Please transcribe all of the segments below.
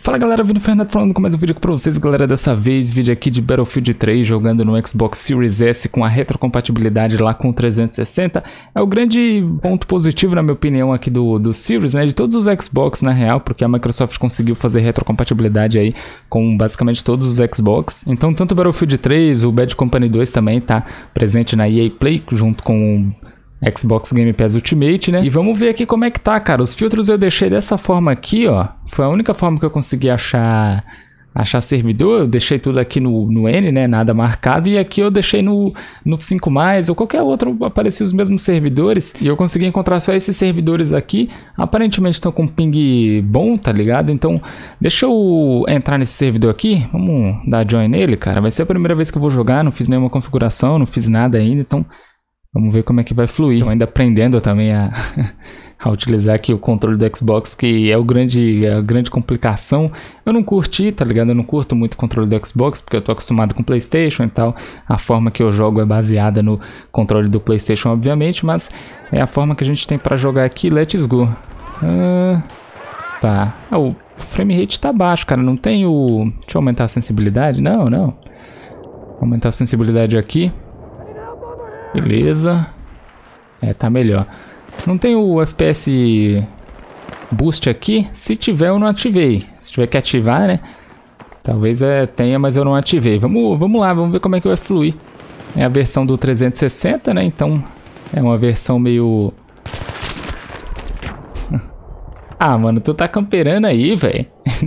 Fala galera, Vini Fernando falando com mais um vídeo aqui pra vocês, galera. Dessa vez, vídeo aqui de Battlefield 3 jogando no Xbox Series S com a retrocompatibilidade lá com o 360. É o grande ponto positivo, na minha opinião, aqui do Series, né? De todos os Xbox, na real, porque a Microsoft conseguiu fazer retrocompatibilidade aí com basicamente todos os Xbox. Então, tanto o Battlefield 3, o Bad Company 2 também tá presente na EA Play, junto com Xbox Game Pass Ultimate, né? E vamos ver aqui como é que tá, cara. Os filtros eu deixei dessa forma aqui, ó. Foi a única forma que eu consegui achar servidor. Eu deixei tudo aqui no N, né? Nada marcado. E aqui eu deixei no 5+, ou qualquer outro, apareciam os mesmos servidores. E eu consegui encontrar só esses servidores aqui. Aparentemente estão com ping bom, tá ligado? Então, deixa eu entrar nesse servidor aqui. Vamos dar join nele, cara. Vai ser a primeira vez que eu vou jogar. Não fiz nenhuma configuração, não fiz nada ainda, então vamos ver como é que vai fluir. Estou ainda aprendendo também a utilizar aqui o controle do Xbox, que é a grande complicação. Eu não curti, tá ligado? Eu não curto muito o controle do Xbox, porque eu tô acostumado com o PlayStation e tal. A forma que eu jogo é baseada no controle do PlayStation, obviamente, mas é a forma que a gente tem para jogar aqui. Let's go. Tá. O frame rate tá baixo, cara. Não tem o... Deixa eu aumentar a sensibilidade. Não. Vou aumentar a sensibilidade aqui. Beleza. Tá melhor. Não tem o FPS Boost aqui. Se tiver, eu não ativei. Se tiver que ativar, né? Talvez tenha, mas eu não ativei. Vamos lá, vamos ver como é que vai fluir. É a versão do 360, né? Então, é uma versão meio... Ah, mano, tu tá camperando aí, velho.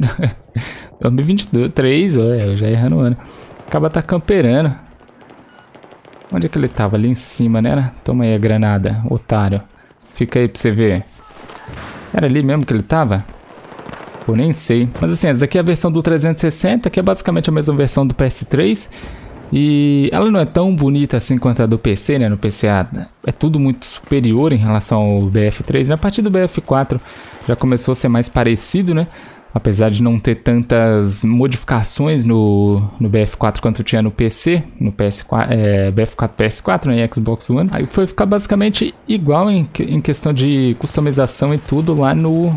2023, eu já errando o ano. Acaba tá camperando. Onde é que ele tava? Ali em cima, né? Toma aí a granada, otário. Fica aí pra você ver. Era ali mesmo que ele tava? Pô, nem sei. Mas assim, essa daqui é a versão do 360, que é basicamente a mesma versão do PS3. E ela não é tão bonita assim quanto a do PC, né? No PC é tudo muito superior em relação ao BF3. A partir do BF4 já começou a ser mais parecido, né? Apesar de não ter tantas modificações no BF4 quanto tinha no PC, no PS4, BF4 PS4, né, e Xbox One. Aí foi ficar basicamente igual em questão de customização e tudo lá no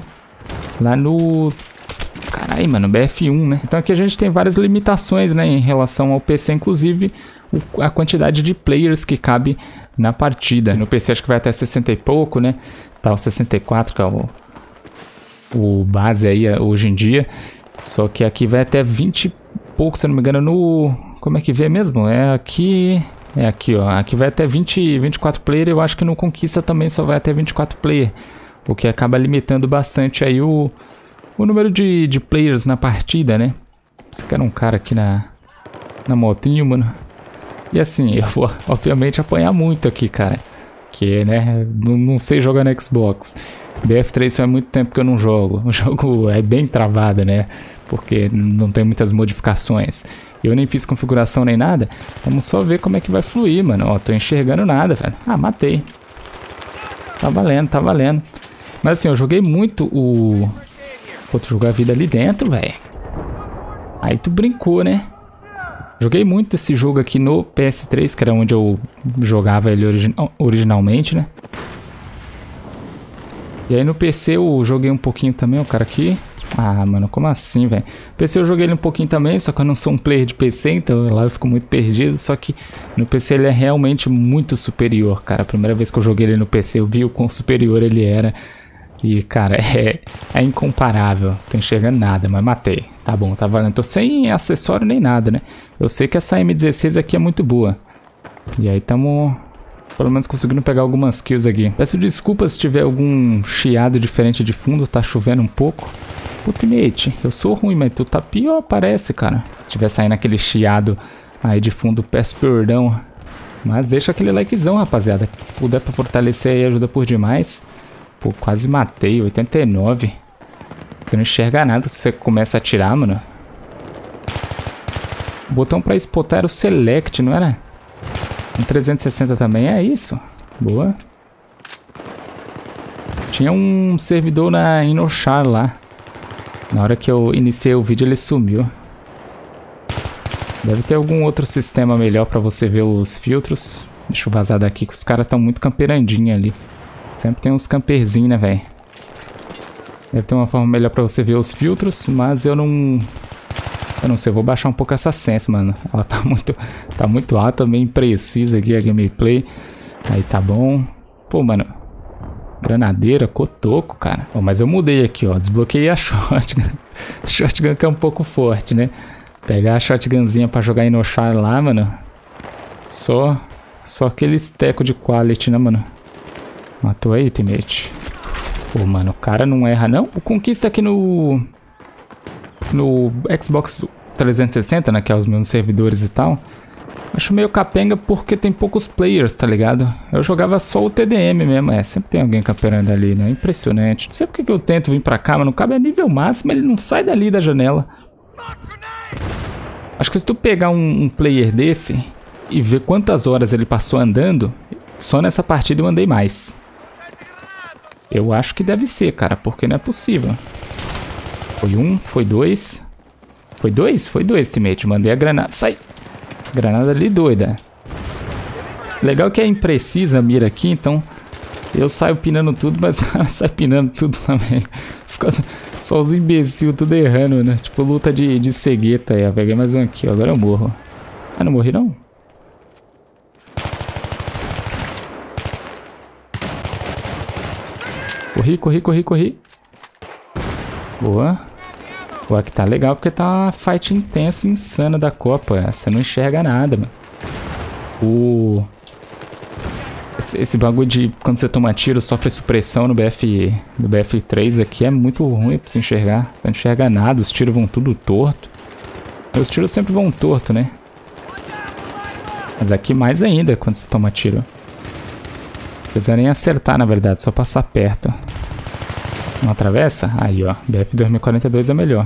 caralho, mano, BF1, né? Então aqui a gente tem várias limitações, né, em relação ao PC, inclusive a quantidade de players que cabe na partida. No PC acho que vai até 60 e pouco, né? Tá o 64, que é o base aí hoje em dia. Só que aqui vai até 20 e pouco, se eu não me engano, no... Como é que vê mesmo? É aqui, ó. Aqui vai até 24 player. Eu acho que no Conquista também só vai até 24 player. O que acaba limitando bastante aí o número de players na partida, né? Você quer um cara aqui na motinho, mano. E assim, eu vou obviamente apanhar muito aqui, cara. Que, né, não sei jogar no Xbox. BF3 faz muito tempo que eu não jogo. O jogo é bem travado, né? Porque não tem muitas modificações. Eu nem fiz configuração nem nada. Vamos só ver como é que vai fluir, mano. Ó, tô enxergando nada, velho. Ah, matei. Tá valendo, tá valendo. Mas assim, eu joguei muito o... Pô, tu jogou a vida ali dentro, velho. Aí tu brincou, né? Joguei muito esse jogo aqui no PS3, que era onde eu jogava ele originalmente, né? E aí no PC eu joguei um pouquinho também, o cara aqui. Ah, mano, como assim, velho? PC eu joguei ele um pouquinho também, só que eu não sou um player de PC, então lá eu fico muito perdido. Só que no PC ele é realmente muito superior, cara. A primeira vez que eu joguei ele no PC eu vi o quão superior ele era. E, cara, é incomparável. Tô enxergando nada, mas matei. Tá bom, tá valendo. Tô sem acessório nem nada, né? Eu sei que essa M16 aqui é muito boa. E aí tamo... Pelo menos conseguindo pegar algumas kills aqui. Peço desculpas se tiver algum chiado diferente de fundo. Tá chovendo um pouco. Ultimate, eu sou ruim, mas tu tá pior, parece, cara. Se tiver saindo aquele chiado aí de fundo, peço perdão. Mas deixa aquele likezão, rapaziada. Se puder pra fortalecer aí, ajuda por demais. Pô, quase matei, 89. Você não enxerga nada se você começa a atirar, mano. O botão pra spotar era o Select, não era? Um 360 também, é isso. Boa. Tinha um servidor na Inochar lá. Na hora que eu iniciei o vídeo ele sumiu. Deve ter algum outro sistema melhor pra você ver os filtros. Deixa eu vazar daqui que os caras estão muito camperandinho ali. Sempre tem uns camperzinhos, né, velho? Deve ter uma forma melhor pra você ver os filtros, mas eu não sei, eu vou baixar um pouco essa sense, mano. Ela tá muito alta, meio imprecisa aqui a gameplay. Aí tá bom. Pô, mano. Granadeira, cotoco, cara. Ó, mas eu mudei aqui, ó. Desbloqueei a shotgun. Shotgun que é um pouco forte, né? Pegar a shotgunzinha pra jogar Inoshar lá, mano. Só aquele teco de quality, né, mano? Matou aí, teammate. Pô, mano, o cara não erra, não. O Conquista aqui no Xbox 360, né, que é os mesmos servidores e tal, acho meio capenga porque tem poucos players, tá ligado? Eu jogava só o TDM mesmo, sempre tem alguém camperando ali, né? Impressionante. Não sei porque que eu tento vir pra cá, mas no cabo é nível máximo, ele não sai dali da janela. Acho que se tu pegar um player desse e ver quantas horas ele passou andando, só nessa partida eu andei mais. Eu acho que deve ser, cara, porque não é possível. Foi um, foi dois. Foi dois? Foi dois, teammate. Mandei a granada. Sai! Granada ali doida. Legal que é imprecisa a mira aqui, então eu saio pinando tudo, mas o cara sai pinando tudo também. Fica só os imbecil tudo errando, né? Tipo luta de cegueta aí. Eu peguei mais um aqui, ó. Agora eu morro. Ah, não morri não? Corri. Boa. Pô, aqui tá legal porque tá uma fight intensa e insana da Copa. Você não enxerga nada, mano. Esse bagulho de quando você toma tiro, sofre supressão no BF3 aqui é muito ruim pra você enxergar. Você não enxerga nada, os tiros vão tudo torto. Os tiros sempre vão torto, né? Mas aqui mais ainda quando você toma tiro. Não precisa nem acertar, na verdade, só passar perto. Não atravessa? Aí, ó. BF 2042 é melhor.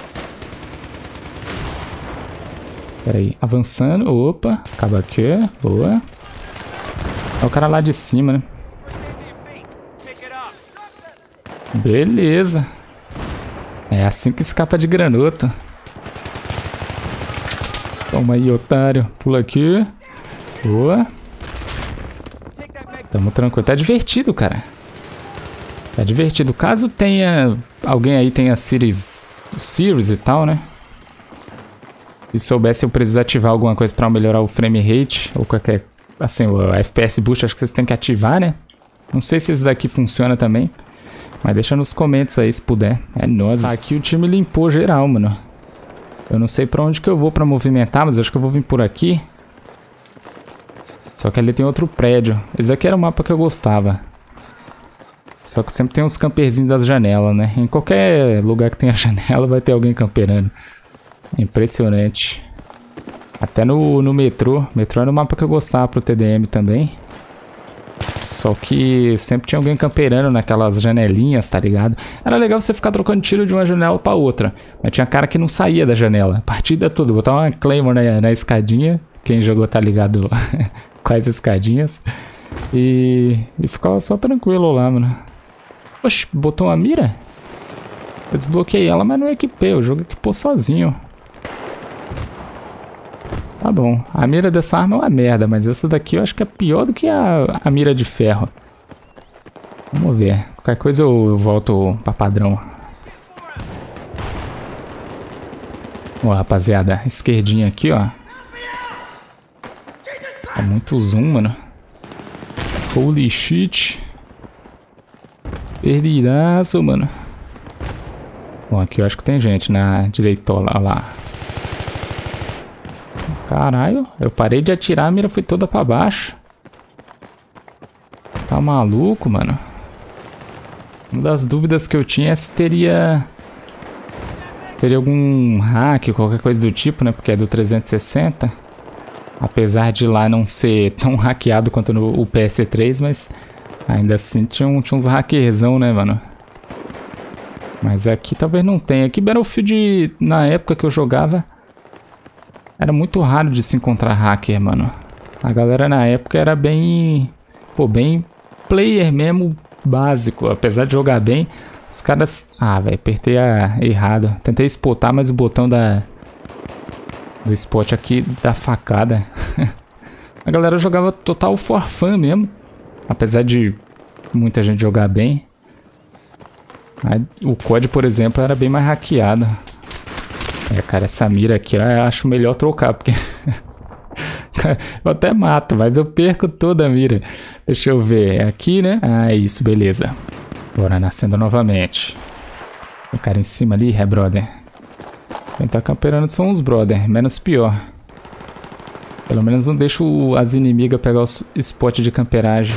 Pera aí. Avançando. Opa. Acaba aqui. Boa. É o cara lá de cima, né? Beleza. É assim que escapa de granoto. Toma aí, otário. Pula aqui. Boa. Tamo tranquilo. Tá divertido, cara. Tá divertido. Caso tenha... alguém aí tenha Series e tal, né? Se soubesse eu preciso ativar alguma coisa pra melhorar o frame rate. Ou qualquer... assim, o FPS boost acho que vocês têm que ativar, né? Não sei se esse daqui funciona também. Mas deixa nos comentários aí se puder. É nóis. Aqui o time limpou geral, mano. Eu não sei pra onde que eu vou pra movimentar, mas eu acho que eu vou vir por aqui. Só que ali tem outro prédio. Esse daqui era o mapa que eu gostava. Só que sempre tem uns camperzinhos das janelas, né? Em qualquer lugar que tenha janela vai ter alguém camperando. Impressionante. Até no metrô. Metrô era um mapa que eu gostava pro TDM também. Só que sempre tinha alguém camperando naquelas janelinhas, tá ligado? Era legal você ficar trocando tiro de uma janela pra outra. Mas tinha cara que não saía da janela. Partida toda. Botava uma Claymore na escadinha. Quem jogou tá ligado com as escadinhas. E ficava só tranquilo lá, mano. Oxe, botou uma mira? Eu desbloqueei ela, mas não equipei. O jogo equipou sozinho. Tá bom. A mira dessa arma é uma merda, mas essa daqui eu acho que é pior do que a mira de ferro. Vamos ver. Qualquer coisa eu volto pra padrão. Ó, rapaziada. Esquerdinha aqui, ó. É muito zoom, mano. Holy shit. Perdidaço, mano. Bom, aqui eu acho que tem gente na direitola, olha lá. Caralho, eu parei de atirar, a mira foi toda pra baixo. Tá maluco, mano. Uma das dúvidas que eu tinha é se teria algum hack, qualquer coisa do tipo, né? Porque é do 360. Apesar de lá não ser tão hackeado quanto no PS3, mas ainda assim tinha uns hackerzão, né, mano? Mas aqui talvez não tenha. Aqui Battlefield, na época que eu jogava, era muito raro de se encontrar hacker, mano. A galera na época era bem... pô, bem player mesmo, básico. Apesar de jogar bem, os caras... ah, velho, apertei errado. Tentei spotar, mas o botão do spot aqui da facada. A galera jogava total for fun mesmo. Apesar de muita gente jogar bem. Aí, o COD, por exemplo, era bem mais hackeado. É, cara, essa mira aqui, eu acho melhor trocar, porque... eu até mato, mas eu perco toda a mira. Deixa eu ver, é aqui, né? Ah, isso, beleza. Bora, nascendo novamente. O cara em cima ali, brother. Quem tá camperando são os brother, menos pior. Pelo menos não deixa as inimigas pegar os spots de camperagem.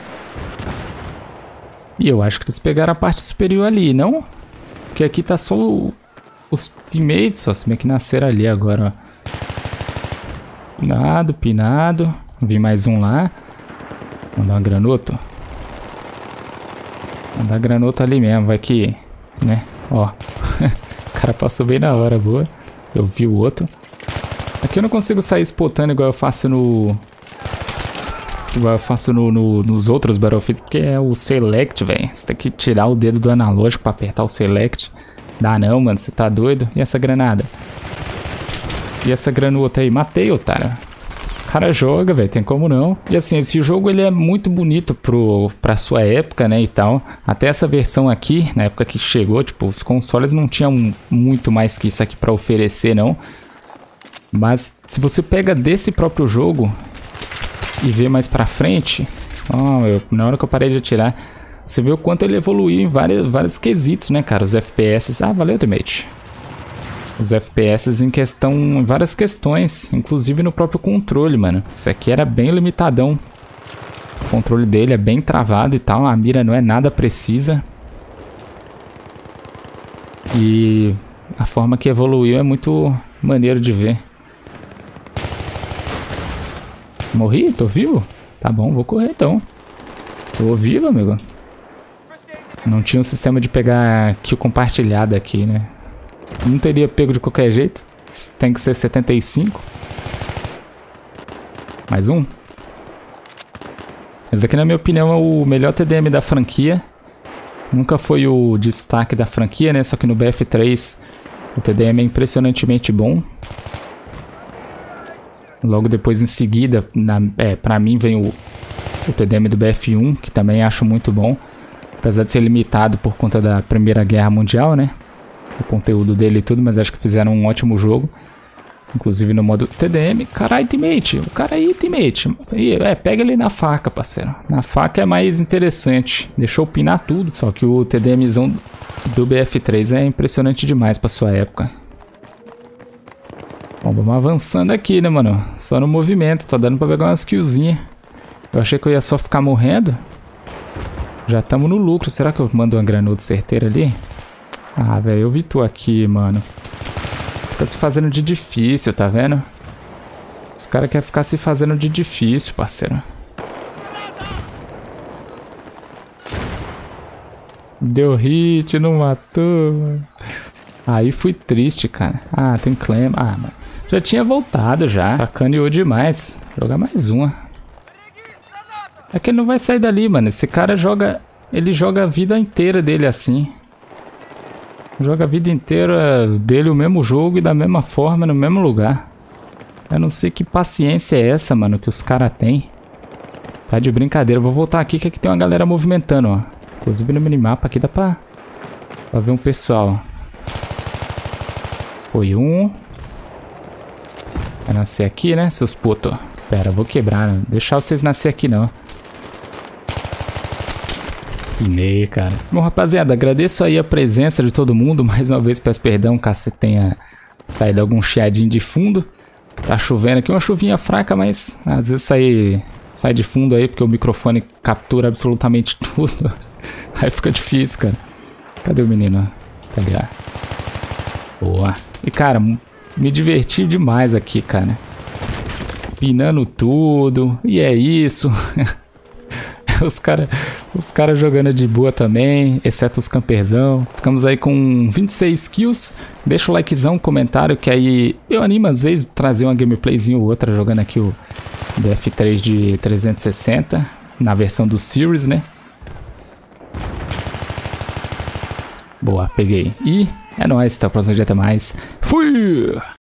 E eu acho que eles pegaram a parte superior ali, não? Porque aqui tá só os teammates, ó. Se bem que nasceram ali agora, ó. Pinado, pinado. Vi mais um lá. Mandar uma granota. Mandar granota ali mesmo, vai que... né? Ó. O cara passou bem na hora, boa. Eu vi o outro. Aqui eu não consigo sair spotando igual eu faço no... igual eu faço nos outros Battlefields, porque é o Select, velho. Você tem que tirar o dedo do analógico pra apertar o Select. Dá não, mano. Você tá doido? E essa granada? E essa granota aí? Matei, otário. O cara joga, velho. Tem como não. E assim, esse jogo ele é muito bonito pra sua época, né, e tal. Até essa versão aqui, na época que chegou, tipo, os consoles não tinham muito mais que isso aqui pra oferecer, não. Mas se você pega desse próprio jogo e vê mais pra frente... ó, na hora que eu parei de atirar, você vê o quanto ele evoluiu em vários quesitos, né, cara? Os FPS... ah, valeu, teammate. Os FPS em questão, em várias questões, inclusive no próprio controle, mano. Isso aqui era bem limitadão. O controle dele é bem travado e tal, a mira não é nada precisa. E a forma que evoluiu é muito maneiro de ver. Morri? Tô vivo? Tá bom, vou correr então. Tô vivo, amigo. Não tinha um sistema de pegar kill compartilhada aqui, né? Não teria pego de qualquer jeito. Tem que ser 75. Mais um. Esse aqui, na minha opinião, é o melhor TDM da franquia. Nunca foi o destaque da franquia, né? Só que no BF3 o TDM é impressionantemente bom. Logo depois, em seguida, pra mim, vem o TDM do BF1, que também acho muito bom. Apesar de ser limitado por conta da Primeira Guerra Mundial, né? O conteúdo dele e tudo, mas acho que fizeram um ótimo jogo. Inclusive no modo TDM. Caralho, teammate. O cara aí, teammate. Pega ele na faca, parceiro. Na faca é mais interessante. Deixou pinar tudo. Só que o TDMzão do BF3 é impressionante demais pra sua época. Bom, vamos avançando aqui, né, mano? Só no movimento. Tá dando pra pegar umas killzinhas. Eu achei que eu ia só ficar morrendo. Já estamos no lucro. Será que eu mando uma granada certeira ali? Ah, velho, eu vi tu aqui, mano. Fica se fazendo de difícil, tá vendo? Os caras querem ficar se fazendo de difícil, parceiro. Deu hit, não matou, mano. Aí fui triste, cara. Ah, tem claim. Ah, mano. Já tinha voltado já. Sacaneou demais. Vou jogar mais uma. É que ele não vai sair dali, mano. Esse cara joga... ele joga a vida inteira dele assim. Joga a vida inteira dele o mesmo jogo e da mesma forma, no mesmo lugar. Eu não sei que paciência é essa, mano, que os caras têm. Tá de brincadeira. Eu vou voltar aqui que aqui tem uma galera movimentando, ó. Inclusive no minimapa aqui dá pra ver um pessoal. Foi um. Vai nascer aqui, né, seus putos? Pera, eu vou quebrar, né? Deixar vocês nascer aqui, não. Pinei, cara. Bom, rapaziada, agradeço aí a presença de todo mundo. Mais uma vez peço perdão caso você tenha saído algum chiadinho de fundo. Tá chovendo aqui, uma chuvinha fraca, mas às vezes sai de fundo aí, porque o microfone captura absolutamente tudo. Aí fica difícil, cara. Cadê o menino? Tá ligado? Boa. E, cara, me diverti demais aqui, cara. Pinando tudo. E é isso. Os cara jogando de boa também, exceto os camperzão. Ficamos aí com 26 kills. Deixa o likezão, comentário, que aí eu animo às vezes trazer uma gameplayzinha ou outra jogando aqui o BF3 de 360 na versão do Series, né? Boa, peguei. E é nóis, até o próximo dia, até mais. Fui!